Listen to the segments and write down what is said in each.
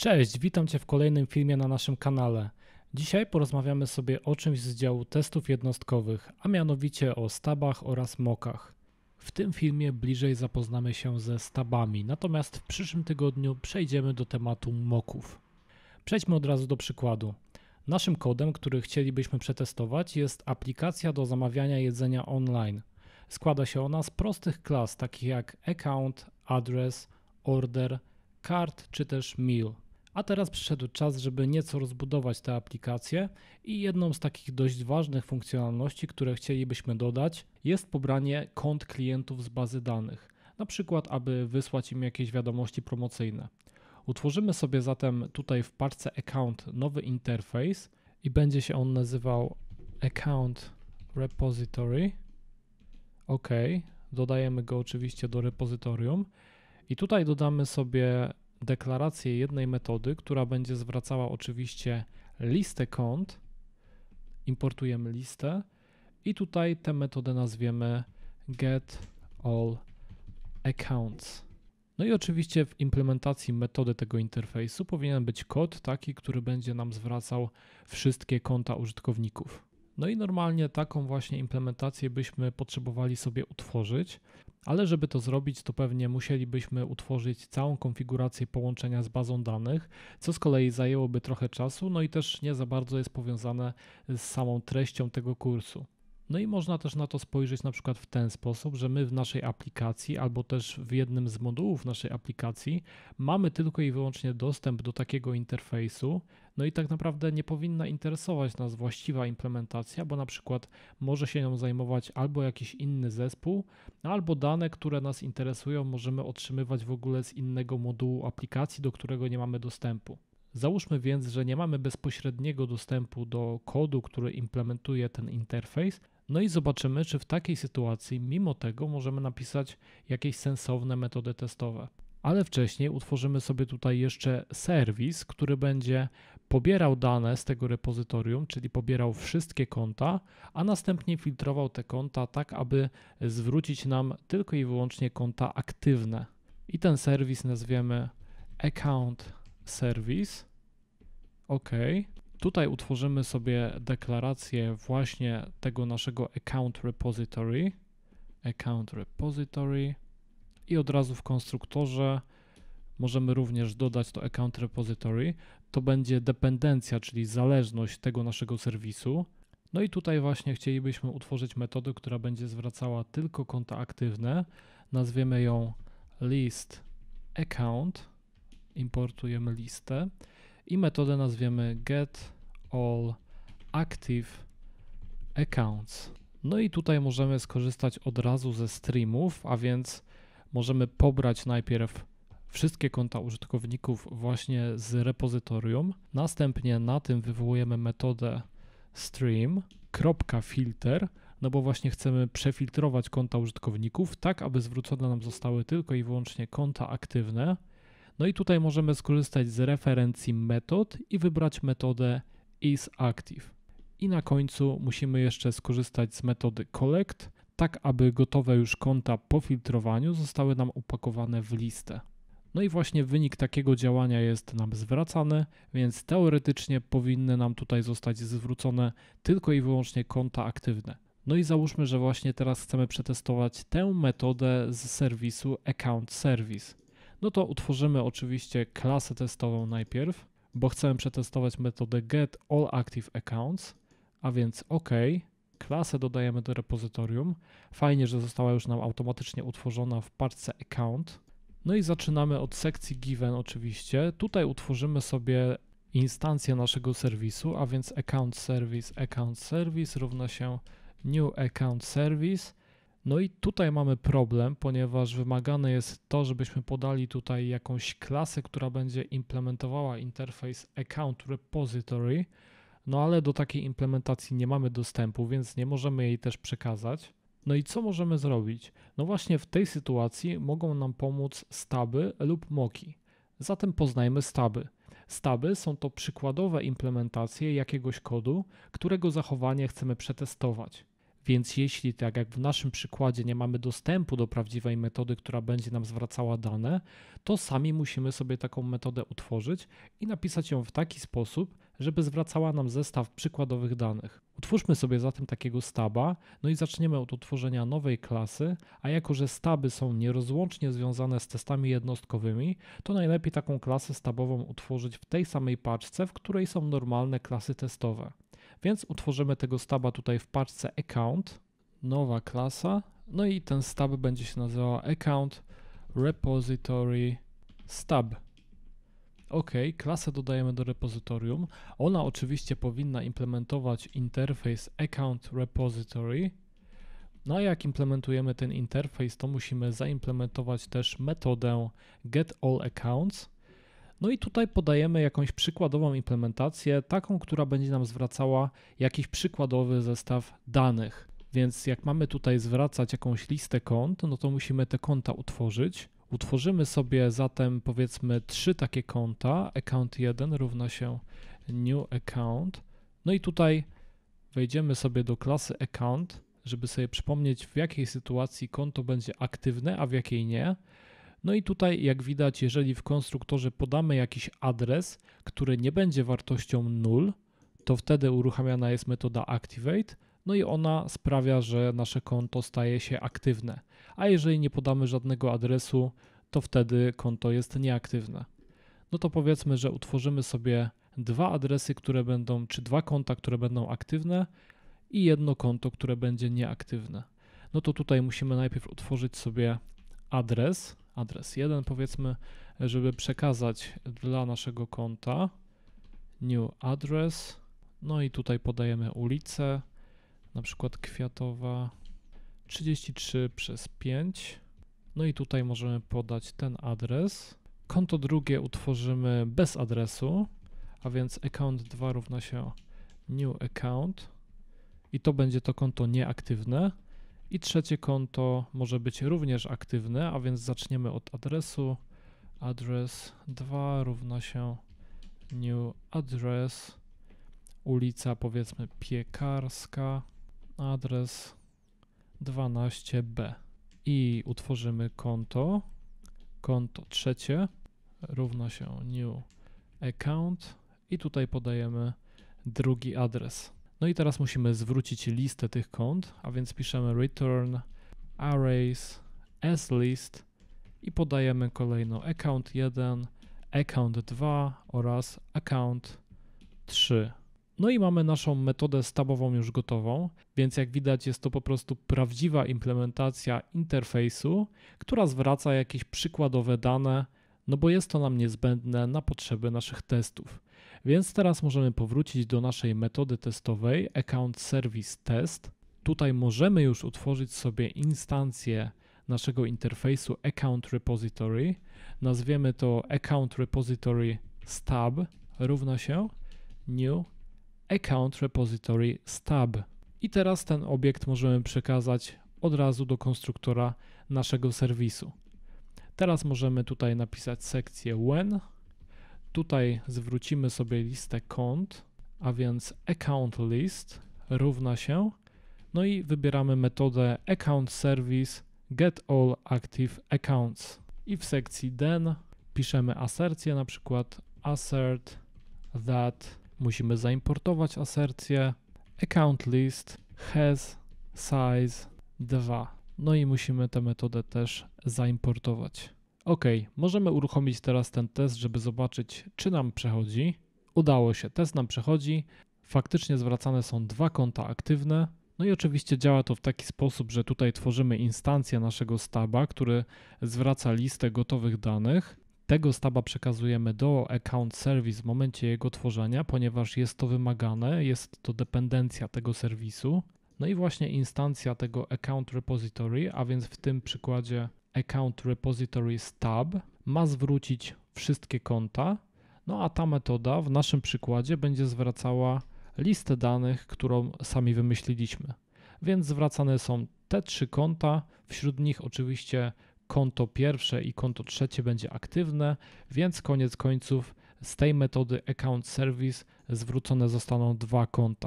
Cześć, witam Cię w kolejnym filmie na naszym kanale. Dzisiaj porozmawiamy sobie o czymś z działu testów jednostkowych, a mianowicie o stabach oraz mockach. W tym filmie bliżej zapoznamy się ze stabami, natomiast w przyszłym tygodniu przejdziemy do tematu mocków. Przejdźmy od razu do przykładu. Naszym kodem, który chcielibyśmy przetestować, jest aplikacja do zamawiania jedzenia online. Składa się ona z prostych klas takich jak account, address, order, cart czy też meal. A teraz przyszedł czas, żeby nieco rozbudować tę aplikację i jedną z takich dość ważnych funkcjonalności, które chcielibyśmy dodać, jest pobranie kont klientów z bazy danych, na przykład aby wysłać im jakieś wiadomości promocyjne. Utworzymy sobie zatem tutaj w paczce account nowy interfejs i będzie się on nazywał account repository. OK, dodajemy go oczywiście do repozytorium i tutaj dodamy sobie deklarację jednej metody, która będzie zwracała oczywiście listę kont. Importujemy listę i tutaj tę metodę nazwiemy get all accounts. No i oczywiście w implementacji metody tego interfejsu powinien być kod taki, który będzie nam zwracał wszystkie konta użytkowników. No i normalnie taką właśnie implementację byśmy potrzebowali sobie utworzyć, ale żeby to zrobić, to pewnie musielibyśmy utworzyć całą konfigurację połączenia z bazą danych, co z kolei zajęłoby trochę czasu, no i też nie za bardzo jest powiązane z samą treścią tego kursu. No i można też na to spojrzeć na przykład w ten sposób, że my w naszej aplikacji albo też w jednym z modułów naszej aplikacji mamy tylko i wyłącznie dostęp do takiego interfejsu, no i tak naprawdę nie powinna interesować nas właściwa implementacja, bo na przykład może się nią zajmować albo jakiś inny zespół, albo dane, które nas interesują, możemy otrzymywać w ogóle z innego modułu aplikacji, do którego nie mamy dostępu. Załóżmy więc, że nie mamy bezpośredniego dostępu do kodu, który implementuje ten interfejs, no i zobaczymy, czy w takiej sytuacji mimo tego możemy napisać jakieś sensowne metody testowe. Ale wcześniej utworzymy sobie tutaj jeszcze serwis, który będzie pobierał dane z tego repozytorium, czyli pobierał wszystkie konta, a następnie filtrował te konta tak, aby zwrócić nam tylko i wyłącznie konta aktywne. I ten serwis nazwiemy account service. OK. Tutaj utworzymy sobie deklarację właśnie tego naszego account repository i od razu w konstruktorze możemy również dodać to account repository. To będzie dependencja, czyli zależność tego naszego serwisu. No i tutaj właśnie chcielibyśmy utworzyć metodę, która będzie zwracała tylko konta aktywne. Nazwiemy ją list account. Importujemy listę i metodę nazwiemy get all active accounts. No i tutaj możemy skorzystać od razu ze streamów, a więc możemy pobrać najpierw wszystkie konta użytkowników właśnie z repozytorium. Następnie na tym wywołujemy metodę stream.filter, no bo właśnie chcemy przefiltrować konta użytkowników tak, aby zwrócone nam zostały tylko i wyłącznie konta aktywne. No i tutaj możemy skorzystać z referencji metod i wybrać metodę isActive. I na końcu musimy jeszcze skorzystać z metody collect, tak aby gotowe już konta po filtrowaniu zostały nam upakowane w listę. No i właśnie wynik takiego działania jest nam zwracany, więc teoretycznie powinny nam tutaj zostać zwrócone tylko i wyłącznie konta aktywne. No i załóżmy, że właśnie teraz chcemy przetestować tę metodę z serwisu account service. No to utworzymy oczywiście klasę testową najpierw, bo chcemy przetestować metodę get all active accounts, a więc OK, klasę dodajemy do repozytorium. Fajnie, że została już nam automatycznie utworzona w paczce account. No i zaczynamy od sekcji given oczywiście. Tutaj utworzymy sobie instancję naszego serwisu, a więc account service równa się new account service. No i tutaj mamy problem, ponieważ wymagane jest to, żebyśmy podali tutaj jakąś klasę, która będzie implementowała interfejs account repository, no ale do takiej implementacji nie mamy dostępu, więc nie możemy jej też przekazać. No i co możemy zrobić? No właśnie w tej sytuacji mogą nam pomóc staby lub mocki. Zatem poznajmy staby. Staby są to przykładowe implementacje jakiegoś kodu, którego zachowanie chcemy przetestować. Więc jeśli, tak jak w naszym przykładzie, nie mamy dostępu do prawdziwej metody, która będzie nam zwracała dane, to sami musimy sobie taką metodę utworzyć i napisać ją w taki sposób, żeby zwracała nam zestaw przykładowych danych. Utwórzmy sobie zatem takiego staba, no i zaczniemy od utworzenia nowej klasy, a jako że staby są nierozłącznie związane z testami jednostkowymi, to najlepiej taką klasę stabową utworzyć w tej samej paczce, w której są normalne klasy testowe. Więc utworzymy tego staba tutaj w paczce account, nowa klasa, no i ten stab będzie się nazywał account repository stub. OK, klasę dodajemy do repozytorium. Ona oczywiście powinna implementować interfejs account repository. No a jak implementujemy ten interfejs, to musimy zaimplementować też metodę getAllAccounts. No i tutaj podajemy jakąś przykładową implementację, taką, która będzie nam zwracała jakiś przykładowy zestaw danych. Więc jak mamy tutaj zwracać jakąś listę kont, no to musimy te konta utworzyć. Utworzymy sobie zatem powiedzmy 3 takie konta. Account 1 równa się new account. No i tutaj wejdziemy sobie do klasy account, żeby sobie przypomnieć, w jakiej sytuacji konto będzie aktywne, a w jakiej nie. No i tutaj jak widać, jeżeli w konstruktorze podamy jakiś adres, który nie będzie wartością 0, to wtedy uruchamiana jest metoda activate, no i ona sprawia, że nasze konto staje się aktywne. A jeżeli nie podamy żadnego adresu, to wtedy konto jest nieaktywne. No to powiedzmy, że utworzymy sobie 2 adresy, które będą, czy 2 konta, które będą aktywne i jedno konto, które będzie nieaktywne. No to tutaj musimy najpierw utworzyć sobie adres 1 powiedzmy, żeby przekazać dla naszego konta new address, no i tutaj podajemy ulicę, na przykład Kwiatowa 33/5, no i tutaj możemy podać ten adres. Konto drugie utworzymy bez adresu, a więc account 2 równa się new account i to będzie to konto nieaktywne. I trzecie konto może być również aktywne, a więc zaczniemy od adresu. Adres 2 równa się new address, ulica powiedzmy Piekarska, adres 12b. I utworzymy konto. Konto trzecie równa się new account i tutaj podajemy drugi adres. No i teraz musimy zwrócić listę tych kont, a więc piszemy return arrays as list i podajemy kolejno account 1, account 2 oraz account 3. No i mamy naszą metodę stabową już gotową, więc jak widać jest to po prostu prawdziwa implementacja interfejsu, która zwraca jakieś przykładowe dane, no bo jest to nam niezbędne na potrzeby naszych testów. Więc teraz możemy powrócić do naszej metody testowej account service test. Tutaj możemy już utworzyć sobie instancję naszego interfejsu account repository. Nazwiemy to account repository stub równa się new account repository stub. I teraz ten obiekt możemy przekazać od razu do konstruktora naszego serwisu. Teraz możemy tutaj napisać sekcję when. Tutaj zwrócimy sobie listę kont, a więc account list równa się, no i wybieramy metodę account service get all active accounts. I w sekcji then piszemy asercję, na przykład assert that, musimy zaimportować asercję, account list has size 2. No i musimy tę metodę też zaimportować. OK, możemy uruchomić teraz ten test, żeby zobaczyć, czy nam przechodzi. Udało się, test nam przechodzi. Faktycznie zwracane są 2 konta aktywne. No i oczywiście działa to w taki sposób, że tutaj tworzymy instancję naszego stuba, który zwraca listę gotowych danych. Tego stuba przekazujemy do account service w momencie jego tworzenia, ponieważ jest to wymagane, jest to dependencja tego serwisu. No i właśnie instancja tego account repository, a więc w tym przykładzie account repository stub, ma zwrócić wszystkie konta, no a ta metoda w naszym przykładzie będzie zwracała listę danych, którą sami wymyśliliśmy. Więc zwracane są te 3 konta, wśród nich oczywiście konto pierwsze i konto trzecie będzie aktywne, więc koniec końców z tej metody account service zwrócone zostaną 2 konta.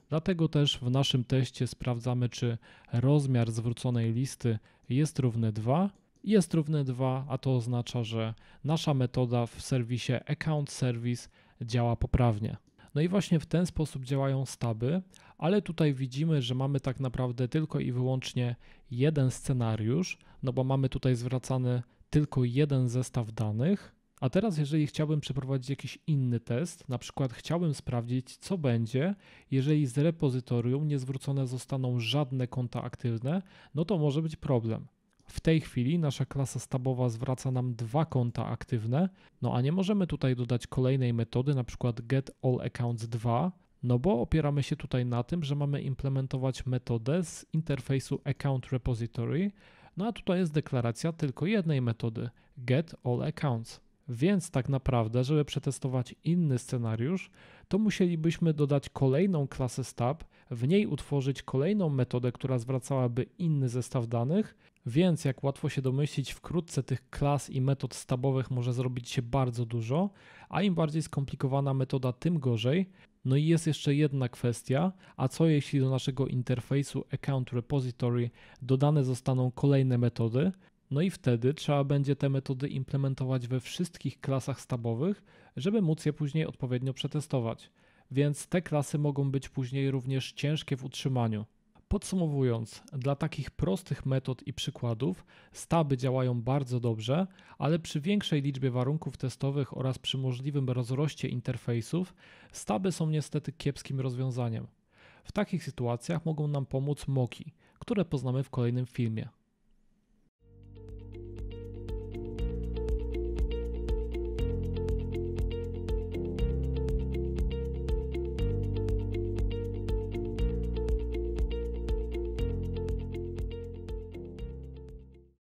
Dlatego też w naszym teście sprawdzamy, czy rozmiar zwróconej listy jest równy 2. Jest równy 2, a to oznacza, że nasza metoda w serwisie Account Service działa poprawnie. No i właśnie w ten sposób działają staby, ale tutaj widzimy, że mamy tak naprawdę tylko i wyłącznie jeden scenariusz, no bo mamy tutaj zwracany tylko jeden zestaw danych. A teraz, jeżeli chciałbym przeprowadzić jakiś inny test, na przykład chciałbym sprawdzić, co będzie, jeżeli z repozytorium nie zwrócone zostaną żadne konta aktywne, no to może być problem. W tej chwili nasza klasa stabowa zwraca nam 2 konta aktywne, no a nie możemy tutaj dodać kolejnej metody, na przykład getAllAccounts2, no bo opieramy się tutaj na tym, że mamy implementować metodę z interfejsu Account Repository, no a tutaj jest deklaracja tylko jednej metody, getAllAccounts. Więc tak naprawdę, żeby przetestować inny scenariusz, to musielibyśmy dodać kolejną klasę stab, w niej utworzyć kolejną metodę, która zwracałaby inny zestaw danych, więc jak łatwo się domyślić, wkrótce tych klas i metod stabowych może zrobić się bardzo dużo, a im bardziej skomplikowana metoda, tym gorzej. No i jest jeszcze jedna kwestia, a co jeśli do naszego interfejsu Account Repository dodane zostaną kolejne metody? No i wtedy trzeba będzie te metody implementować we wszystkich klasach stabowych, żeby móc je później odpowiednio przetestować. Więc te klasy mogą być później również ciężkie w utrzymaniu. Podsumowując, dla takich prostych metod i przykładów staby działają bardzo dobrze, ale przy większej liczbie warunków testowych oraz przy możliwym rozroście interfejsów staby są niestety kiepskim rozwiązaniem. W takich sytuacjach mogą nam pomóc moki, które poznamy w kolejnym filmie.